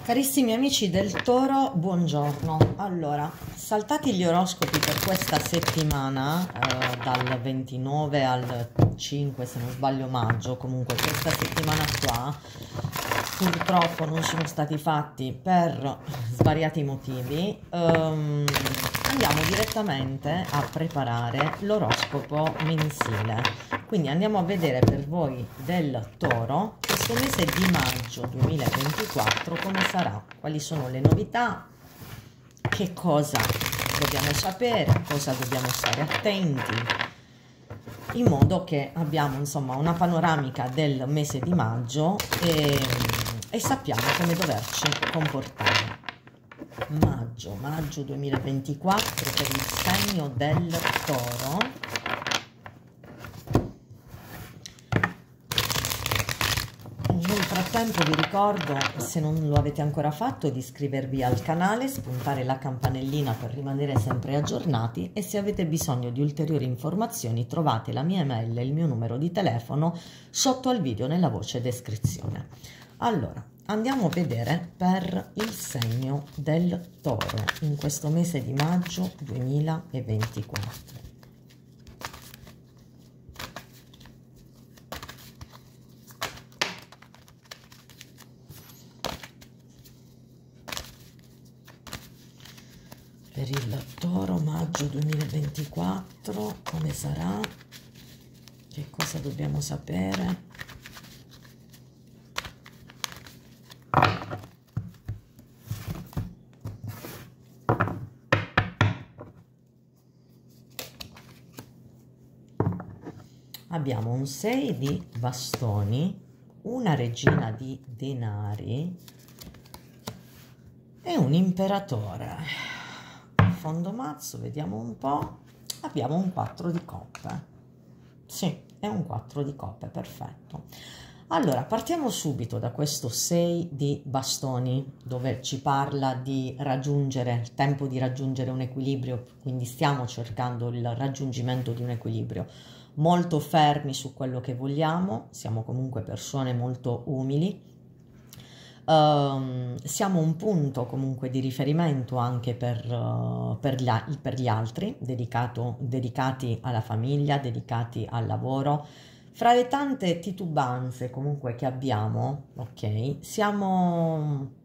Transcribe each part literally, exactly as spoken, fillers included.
Carissimi amici del Toro, buongiorno. Allora, saltati gli oroscopi per questa settimana, eh, dal ventinove al cinque, se non sbaglio, maggio. Comunque questa settimana qua purtroppo non sono stati fatti per svariati motivi. Um, andiamo direttamente a preparare l'oroscopo mensile. Quindi andiamo a vedere per voi del Toro questo mese di maggio duemilaventiquattro come sarà, quali sono le novità, che cosa dobbiamo sapere, cosa dobbiamo stare attenti, in modo che abbiamo insomma una panoramica del mese di maggio e, e sappiamo come doverci comportare. Maggio, maggio duemilaventiquattro per il segno del Toro. Nel frattempo vi ricordo, se non lo avete ancora fatto, di iscrivervi al canale, spuntare la campanellina per rimanere sempre aggiornati, e se avete bisogno di ulteriori informazioni trovate la mia email e il mio numero di telefono sotto al video nella voce descrizione. Allora, andiamo a vedere per il segno del Toro in questo mese di maggio duemilaventiquattro. Per il Toro maggio duemilaventiquattro come sarà? Che cosa dobbiamo sapere? Abbiamo un sei di bastoni, una regina di denari e un imperatore. Fondo mazzo, vediamo un po', abbiamo un quattro di coppe. Sì, è un quattro di coppe, perfetto. Allora, partiamo subito da questo sei di bastoni, dove ci parla di raggiungere, il tempo di raggiungere un equilibrio, quindi stiamo cercando il raggiungimento di un equilibrio, molto fermi su quello che vogliamo, siamo comunque persone molto umili. Uh, siamo un punto comunque di riferimento anche per, uh, per, gli, per gli altri, dedicato, dedicati alla famiglia, dedicati al lavoro. Fra le tante titubanze comunque che abbiamo, ok, siamo...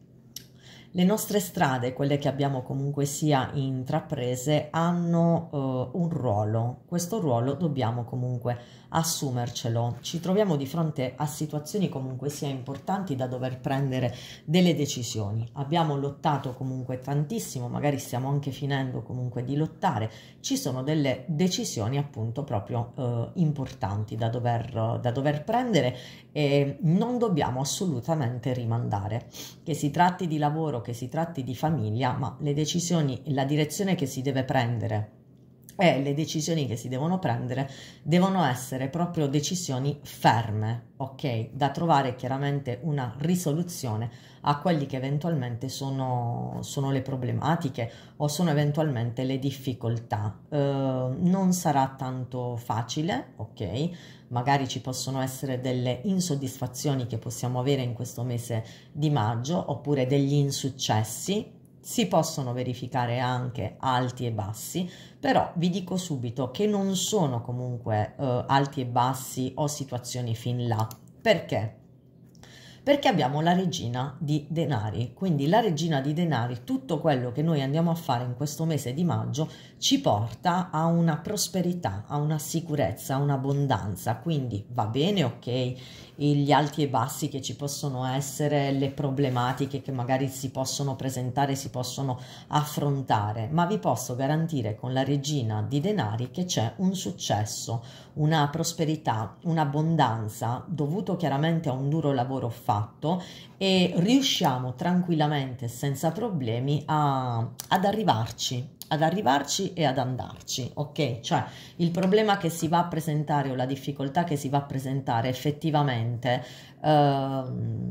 Le nostre strade, quelle che abbiamo comunque sia intraprese, hanno uh, un ruolo. Questo ruolo dobbiamo comunque assumercelo. Ci troviamo di fronte a situazioni comunque sia importanti da dover prendere delle decisioni. Abbiamo lottato comunque tantissimo, magari stiamo anche finendo comunque di lottare. Ci sono delle decisioni appunto proprio uh, importanti da dover, da dover prendere e non dobbiamo assolutamente rimandare. Che si tratti di lavoro, che si tratti di famiglia, ma le decisioni, la direzione che si deve prendere e le decisioni che si devono prendere devono essere proprio decisioni ferme, ok? Da trovare chiaramente una risoluzione a quelli che eventualmente sono, sono le problematiche o sono eventualmente le difficoltà. Eh, non sarà tanto facile, ok? Magari ci possono essere delle insoddisfazioni che possiamo avere in questo mese di maggio, oppure degli insuccessi. Si possono verificare anche alti e bassi, però vi dico subito che non sono comunque eh, alti e bassi o situazioni fin là. Perché? Perché abbiamo la regina di denari, quindi la regina di denari, tutto quello che noi andiamo a fare in questo mese di maggio ci porta a una prosperità, a una sicurezza, a un'abbondanza, quindi va bene, ok, gli alti e bassi che ci possono essere, le problematiche che magari si possono presentare, si possono affrontare, ma vi posso garantire con la regina di denari che c'è un successo, una prosperità, un'abbondanza dovuto chiaramente a un duro lavoro fatto, e riusciamo tranquillamente senza problemi a, ad arrivarci ad arrivarci e ad andarci, ok? Cioè il problema che si va a presentare o la difficoltà che si va a presentare effettivamente eh, non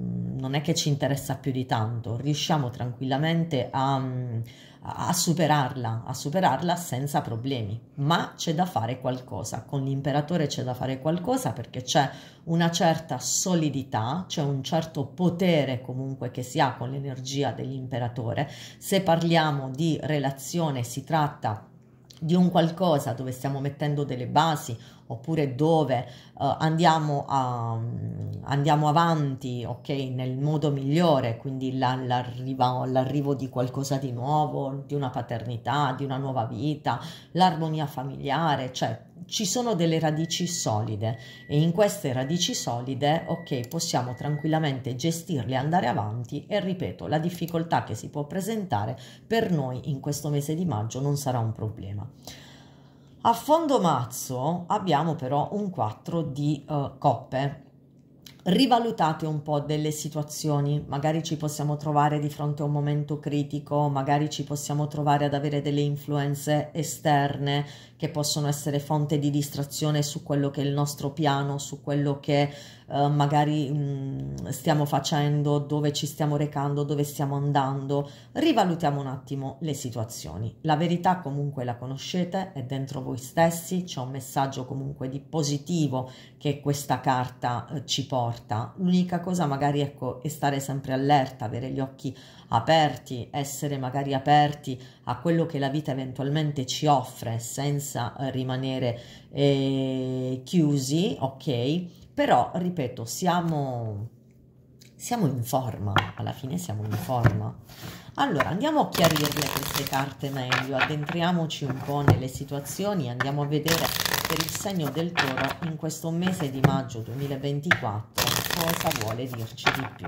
non è che ci interessa più di tanto, riusciamo tranquillamente a, a superarla, a superarla senza problemi, ma c'è da fare qualcosa, con l'imperatore c'è da fare qualcosa perché c'è una certa solidità, c'è un certo potere comunque che si ha con l'energia dell'imperatore. Se parliamo di relazione si tratta di un qualcosa dove stiamo mettendo delle basi oppure dove uh, andiamo, a, andiamo avanti, ok, nel modo migliore, quindi l'arrivo, l'arrivo di qualcosa di nuovo, di una paternità, di una nuova vita, l'armonia familiare, cioè ci sono delle radici solide e in queste radici solide, ok, possiamo tranquillamente gestirle, andare avanti e ripeto, la difficoltà che si può presentare per noi in questo mese di maggio non sarà un problema. A fondo mazzo abbiamo però un quattro di uh, coppe. Rivalutate un po' delle situazioni, magari ci possiamo trovare di fronte a un momento critico, magari ci possiamo trovare ad avere delle influenze esterne che possono essere fonte di distrazione su quello che è il nostro piano, su quello che eh, magari mh, stiamo facendo, dove ci stiamo recando, dove stiamo andando. Rivalutiamo un attimo le situazioni. La verità comunque la conoscete, è dentro voi stessi, c'è un messaggio comunque di positivo che questa carta eh, ci porta. L'unica cosa magari ecco è stare sempre allerta, avere gli occhi aperti, essere magari aperti a quello che la vita eventualmente ci offre senza eh, rimanere eh, chiusi, ok? Però ripeto, siamo, siamo in forma, alla fine siamo in forma. Allora andiamo a chiarirle queste carte meglio, addentriamoci un po' nelle situazioni, andiamo a vedere per il segno del Toro in questo mese di maggio duemilaventiquattro cosa vuole dirci di più.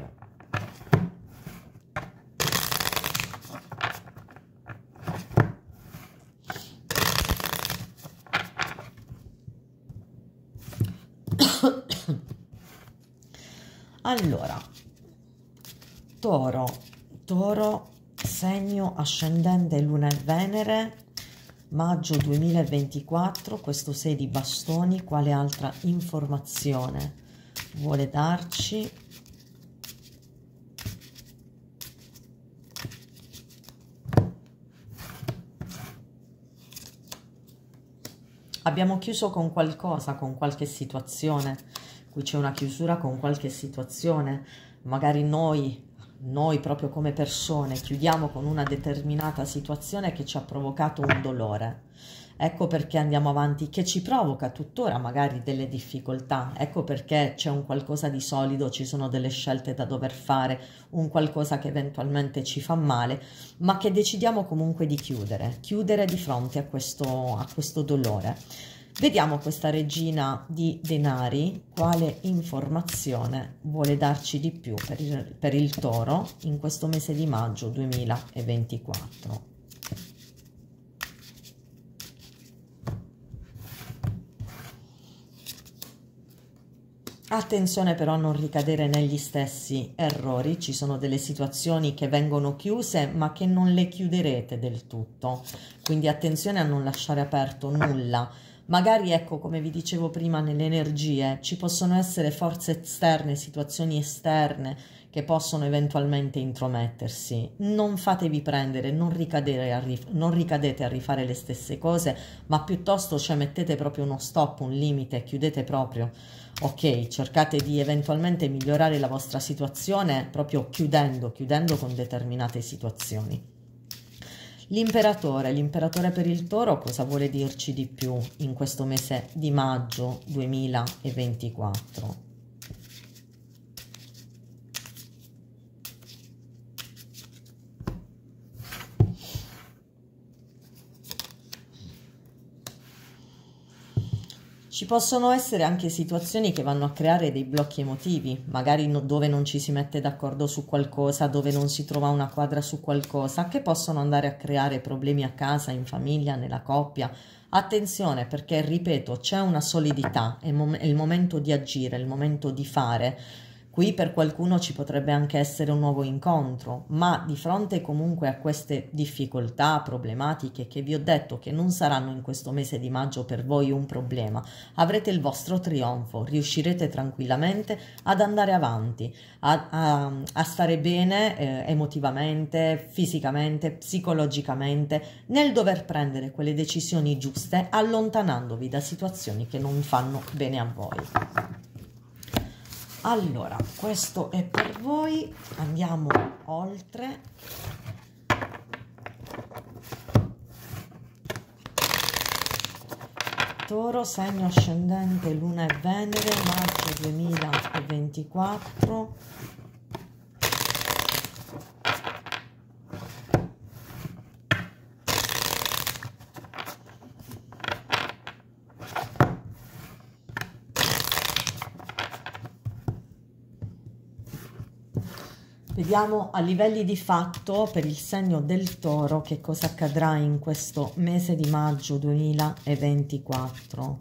Allora, Toro, Toro, segno ascendente Luna e Venere, maggio duemilaventiquattro, questo sei di bastoni, quale altra informazione vuole darci? Abbiamo chiuso con qualcosa, con qualche situazione, qui c'è una chiusura con qualche situazione, magari noi, noi proprio come persone chiudiamo con una determinata situazione che ci ha provocato un dolore. Ecco perché andiamo avanti, che ci provoca tuttora magari delle difficoltà, ecco perché c'è un qualcosa di solido, ci sono delle scelte da dover fare, un qualcosa che eventualmente ci fa male, ma che decidiamo comunque di chiudere, chiudere di fronte a questo, a questo dolore. Vediamo questa regina di denari, quale informazione vuole darci di più per il, per il Toro in questo mese di maggio duemilaventiquattro. Attenzione però a non ricadere negli stessi errori, ci sono delle situazioni che vengono chiuse ma che non le chiuderete del tutto, quindi attenzione a non lasciare aperto nulla. Magari ecco, come vi dicevo prima, nelle energie ci possono essere forze esterne, situazioni esterne che possono eventualmente intromettersi. Non fatevi prendere, non, ricadere a non ricadete a rifare le stesse cose, ma piuttosto cioè, mettete proprio uno stop, un limite, chiudete proprio. Ok, cercate di eventualmente migliorare la vostra situazione proprio chiudendo, chiudendo con determinate situazioni. L'imperatore, l'imperatore per il Toro cosa vuole dirci di più in questo mese di maggio duemilaventiquattro? Ci possono essere anche situazioni che vanno a creare dei blocchi emotivi, magari no, dove non ci si mette d'accordo su qualcosa, dove non si trova una quadra su qualcosa, che possono andare a creare problemi a casa, in famiglia, nella coppia. Attenzione perché, ripeto, c'è una solidità, è, mom è il momento di agire, è il momento di fare. Qui per qualcuno ci potrebbe anche essere un nuovo incontro, ma di fronte comunque a queste difficoltà, problematiche che vi ho detto che non saranno in questo mese di maggio per voi un problema, avrete il vostro trionfo, riuscirete tranquillamente ad andare avanti, a, a, a stare bene eh, emotivamente, fisicamente, psicologicamente, nel dover prendere quelle decisioni giuste, allontanandovi da situazioni che non fanno bene a voi. Allora, questo è per voi, andiamo oltre. Toro, segno ascendente, Luna e Venere, maggio duemilaventiquattro. Vediamo a livelli di fatto per il segno del Toro che cosa accadrà in questo mese di maggio duemilaventiquattro.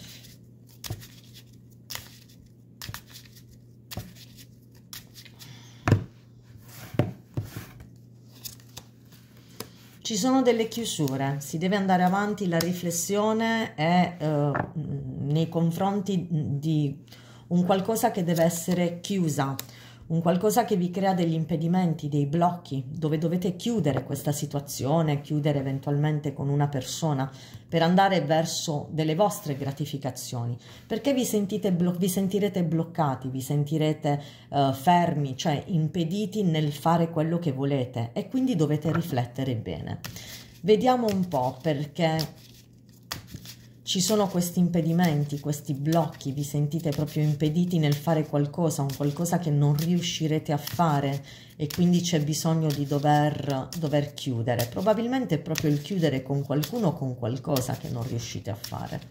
Ci sono delle chiusure, si deve andare avanti, la riflessione è eh, nei confronti di un qualcosa che deve essere chiusa, un qualcosa che vi crea degli impedimenti, dei blocchi, dove dovete chiudere questa situazione, chiudere eventualmente con una persona per andare verso delle vostre gratificazioni, perché vi, sentite vi sentirete bloccati, vi sentirete uh, fermi, cioè impediti nel fare quello che volete e quindi dovete riflettere bene. Vediamo un po' perché ci sono questi impedimenti, questi blocchi, vi sentite proprio impediti nel fare qualcosa, un qualcosa che non riuscirete a fare e quindi c'è bisogno di dover, dover chiudere. Probabilmente è proprio il chiudere con qualcuno o con qualcosa che non riuscite a fare.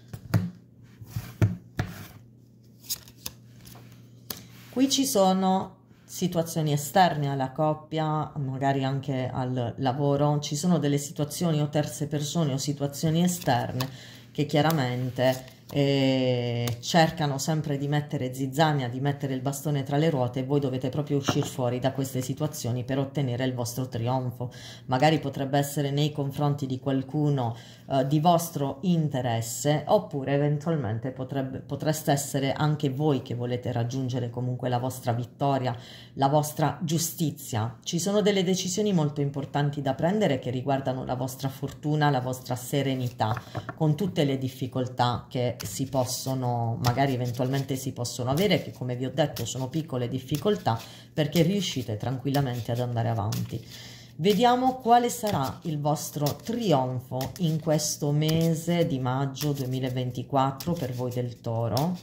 Qui ci sono situazioni esterne alla coppia, magari anche al lavoro, ci sono delle situazioni o terze persone o situazioni esterne che chiaramente eh, cercano sempre di mettere zizzania, di mettere il bastone tra le ruote e voi dovete proprio uscire fuori da queste situazioni per ottenere il vostro trionfo. Magari potrebbe essere nei confronti di qualcuno eh, di vostro interesse oppure eventualmente potrebbe, potreste essere anche voi che volete raggiungere comunque la vostra vittoria, la vostra giustizia. Ci sono delle decisioni molto importanti da prendere che riguardano la vostra fortuna, la vostra serenità, con tutte le difficoltà che si possono, magari eventualmente si possono avere, che come vi ho detto sono piccole difficoltà, perché riuscite tranquillamente ad andare avanti. Vediamo quale sarà il vostro trionfo in questo mese di maggio duemilaventiquattro per voi del Toro.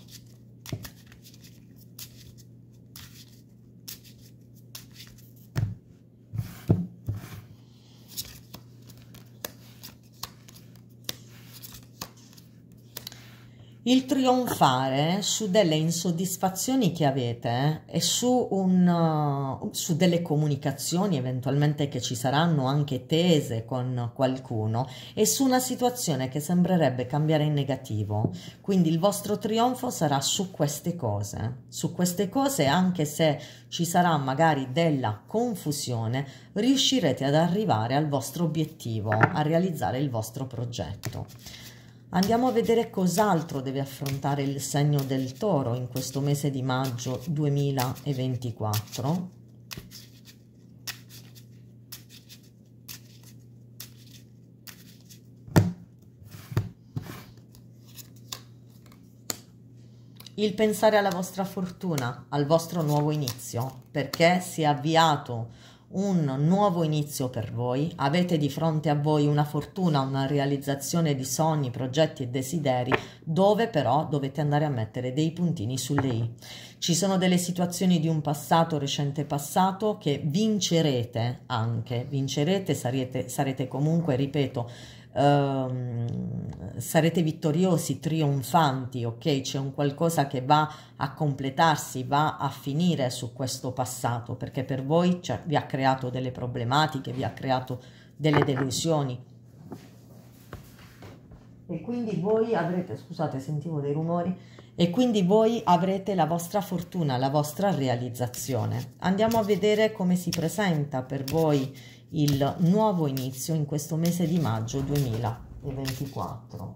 Il trionfare su delle insoddisfazioni che avete e su, un, uh, su delle comunicazioni eventualmente che ci saranno anche tese con qualcuno e su una situazione che sembrerebbe cambiare in negativo. Quindi il vostro trionfo sarà su queste cose, su queste cose anche se ci sarà magari della confusione, riuscirete ad arrivare al vostro obiettivo, a realizzare il vostro progetto. Andiamo a vedere cos'altro deve affrontare il segno del Toro in questo mese di maggio duemilaventiquattro. Il pensare alla vostra fortuna, al vostro nuovo inizio, perché si è avviato un nuovo inizio per voi, avete di fronte a voi una fortuna, una realizzazione di sogni, progetti e desideri, dove però dovete andare a mettere dei puntini sulle i. Ci sono delle situazioni di un passato, recente passato, che vincerete anche, vincerete, sarete, sarete comunque, ripeto, Uh, sarete vittoriosi, trionfanti, ok? C'è un qualcosa che va a completarsi, va a finire su questo passato, perché per voi cioè, vi ha creato delle problematiche, vi ha creato delle delusioni. e quindi voi avrete, scusate, sentivo dei rumori, e quindi voi avrete la vostra fortuna, la vostra realizzazione. Andiamo a vedere come si presenta per voi il nuovo inizio in questo mese di maggio duemilaventiquattro.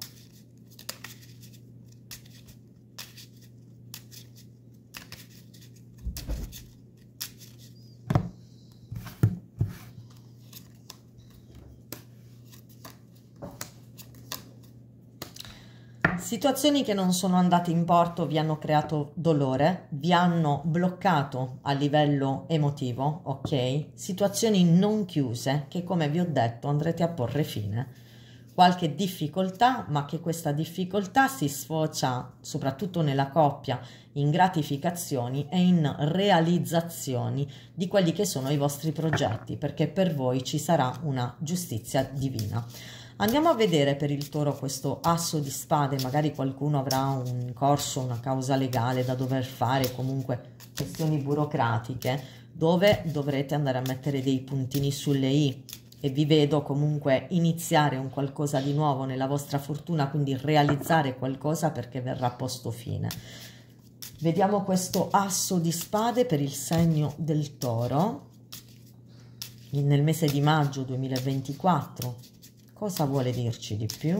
Situazioni che non sono andate in porto vi hanno creato dolore, vi hanno bloccato a livello emotivo, ok? Situazioni non chiuse che, come vi ho detto, andrete a porre fine. Qualche difficoltà, ma che questa difficoltà si sfocia soprattutto nella coppia in gratificazioni e in realizzazioni di quelli che sono i vostri progetti, perché per voi ci sarà una giustizia divina. Andiamo a vedere per il Toro questo asso di spade, magari qualcuno avrà un corso, una causa legale da dover fare, comunque questioni burocratiche, dove dovrete andare a mettere dei puntini sulle i, e vi vedo comunque iniziare un qualcosa di nuovo nella vostra fortuna, quindi realizzare qualcosa perché verrà posto fine. Vediamo questo asso di spade per il segno del Toro nel mese di maggio duemilaventiquattro. Cosa vuole dirci di più?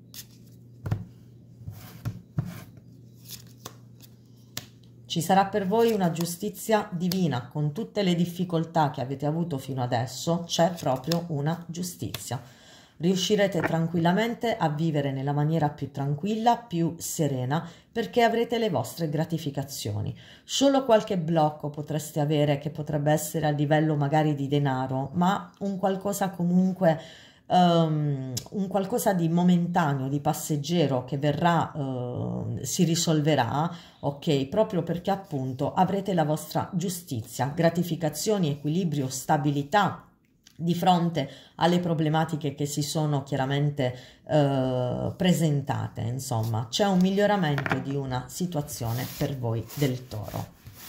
Ci sarà per voi una giustizia divina, con tutte le difficoltà che avete avuto fino adesso, c'è proprio una giustizia. Riuscirete tranquillamente a vivere nella maniera più tranquilla, più serena, perché avrete le vostre gratificazioni. Solo qualche blocco potreste avere, che potrebbe essere a livello magari di denaro, ma un qualcosa comunque... Um, un qualcosa di momentaneo, di passeggero che verrà, uh, si risolverà, ok? Proprio perché appunto avrete la vostra giustizia, gratificazioni, equilibrio, stabilità di fronte alle problematiche che si sono chiaramente uh, presentate. Insomma, c'è un miglioramento di una situazione per voi del Toro.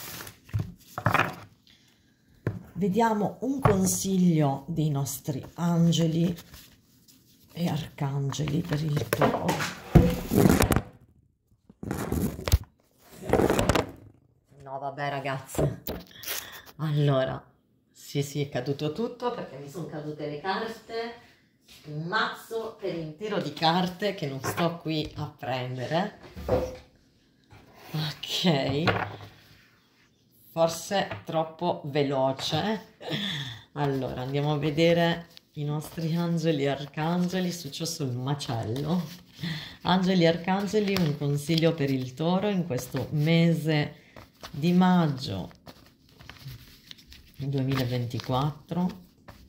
Vediamo un consiglio dei nostri angeli e arcangeli per il Toro. No, vabbè ragazze. Allora, sì sì, è caduto tutto perché mi sono cadute le carte. Un mazzo per intero di carte che non sto qui a prendere. Ok. Forse troppo veloce. Allora andiamo a vedere i nostri angeli e arcangeli. È successo il macello. Angeli e arcangeli, un consiglio per il Toro in questo mese di maggio duemilaventiquattro.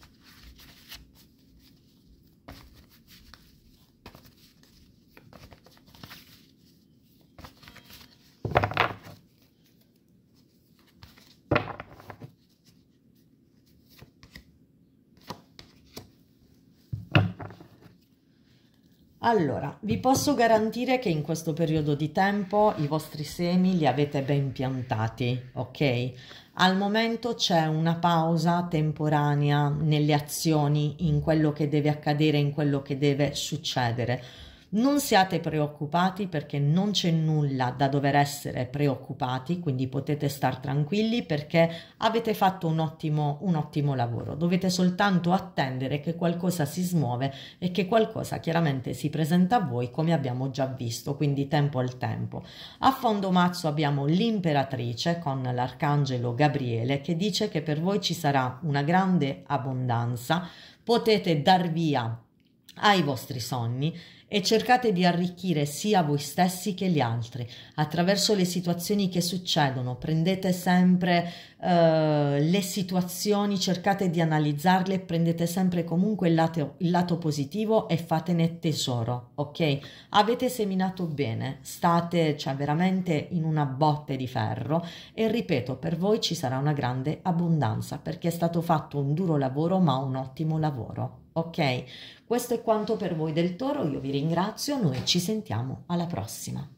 Allora, vi posso garantire che in questo periodo di tempo i vostri semi li avete ben piantati, ok? Al momento c'è una pausa temporanea nelle azioni, in quello che deve accadere, in quello che deve succedere. Non siate preoccupati perché non c'è nulla da dover essere preoccupati, quindi potete star tranquilli perché avete fatto un ottimo, un ottimo lavoro. Dovete soltanto attendere che qualcosa si smuove e che qualcosa chiaramente si presenta a voi, come abbiamo già visto, quindi tempo al tempo. A fondo mazzo abbiamo l'imperatrice con l'arcangelo Gabriele che dice che per voi ci sarà una grande abbondanza, potete dar via ai vostri sogni e cercate di arricchire sia voi stessi che gli altri attraverso le situazioni che succedono. Prendete sempre eh, le situazioni, cercate di analizzarle, prendete sempre comunque il lato, il lato positivo e fatene tesoro, ok? Avete seminato bene, state cioè veramente in una botte di ferro e ripeto, per voi ci sarà una grande abbondanza perché è stato fatto un duro lavoro ma un ottimo lavoro. Ok, questo è quanto per voi del Toro, io vi ringrazio, noi ci sentiamo alla prossima.